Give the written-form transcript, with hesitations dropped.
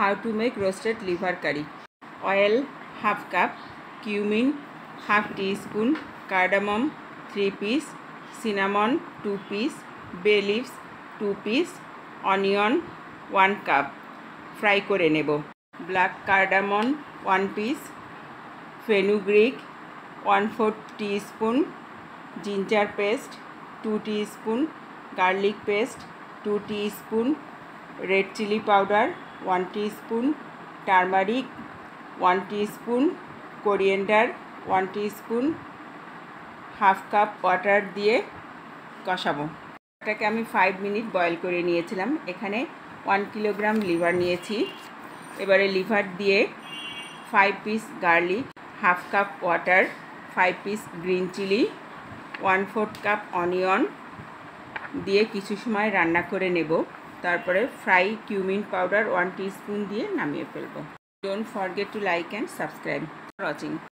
How to make roasted liver curry. Oil half cup, cumin half teaspoon, cardamom 3 piece, cinnamon 2 piece, bay leaves 2 piece, onion 1 cup. Fry করে নেব। Black cardamom 1 piece, fenugreek 1/4 teaspoon, ginger paste 2 teaspoon, garlic paste 2 teaspoon, red chili powder 1 teaspoon, turmeric 1 teaspoon, coriander 1 teaspoon, half cup water দিয়ে কষাবো। এটাকে আমি 5 minute boil করে নিয়েছিলাম। এখানে 1 kilogram liver নিয়েছি। এবারে লিভার দিয়ে 5 piece garlic, half cup water, 5 piece green chilli, 1/4 cup onion দিয়ে কিছু সময় রান্না করে নেব। তারপরে ফ্রাই কিউমিন পাউডার 1 টিস্পুন দিয়ে নামিয়ে ফেলবো। Don't forget to like and subscribe for watching.